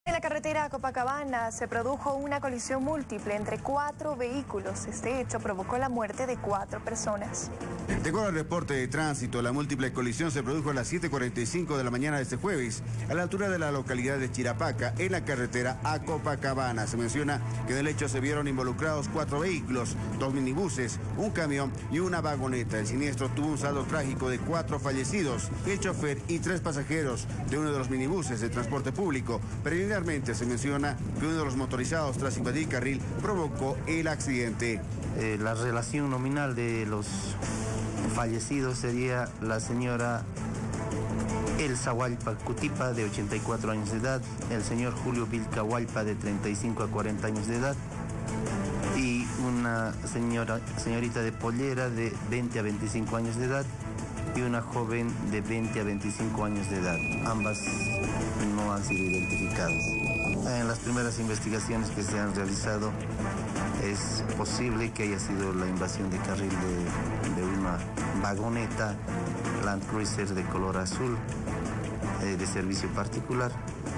En la carretera Copacabana se produjo una colisión múltiple entre 4 vehículos. Este hecho provocó la muerte de 4 personas. De acuerdo al reporte de tránsito, la múltiple colisión se produjo a las 7:45 de la mañana de este jueves, a la altura de la localidad de Chirapaca, en la carretera a Copacabana. Se menciona que en el hecho se vieron involucrados 4 vehículos, 2 minibuses, un camión y una vagoneta. El siniestro tuvo un saldo trágico de 4 fallecidos, el chofer y 3 pasajeros de uno de los minibuses de transporte público. Preliminarmente se menciona que uno de los motorizados, tras invadir carril, provocó el accidente. La relación nominal de los fallecidos sería la señora Elsa Hualpa Cutipa, de 84 años de edad, el señor Julio Vilca Hualpa, de 35 a 40 años de edad, y una señorita de Pollera, de 20 a 25 años de edad, y una joven de 20 a 25 años de edad. Ambas no han sido identificadas. En las primeras investigaciones que se han realizado, es posible que haya sido la invasión de carril de una vagoneta Land Cruiser de color azul, de servicio particular,